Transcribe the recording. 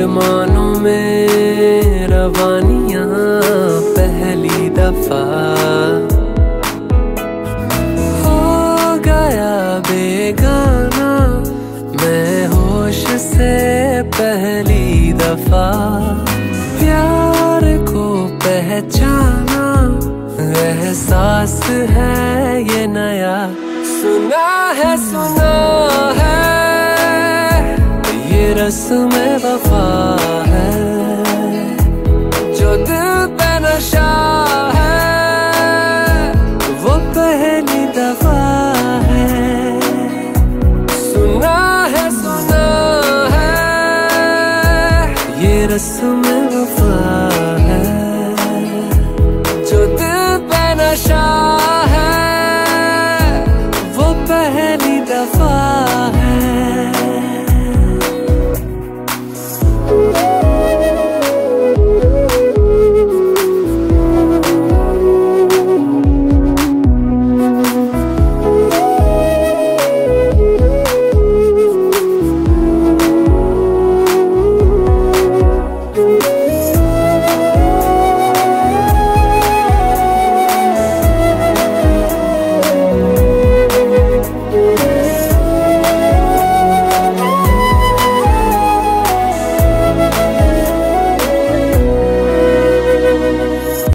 आसमानों में रवानियां पहली दफा हो गया बेगाना मैं होश से पहली दफा प्यार को पहचाना एहसास है ये नया सुना है ये रस्म वफा है जो दिल पे नशा है वो पहली दफा है सुना है ये रस्म वफा है जो दिल पे नशा